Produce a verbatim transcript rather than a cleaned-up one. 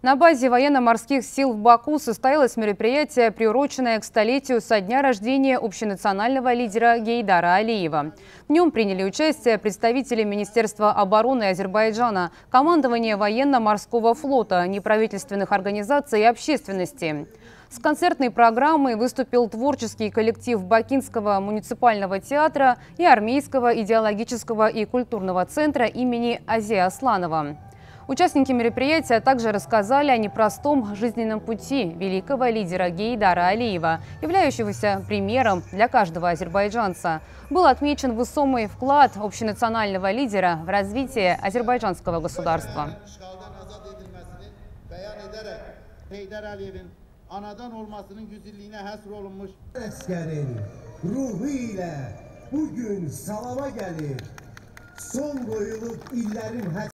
На базе военно-морских сил в Баку состоялось мероприятие, приуроченное к столетию со дня рождения общенационального лидера Гейдара Алиева. В нем приняли участие представители Министерства обороны Азербайджана, командования военно-морского флота, неправительственных организаций и общественности. С концертной программой выступил творческий коллектив Бакинского муниципального театра и Армейского идеологического и культурного центра имени Ази Асланова. Участники мероприятия также рассказали о непростом жизненном пути великого лидера Гейдара Алиева, являющегося примером для каждого азербайджанца. Был отмечен весомый вклад общенационального лидера в развитие азербайджанского государства. Son qoyulub illərin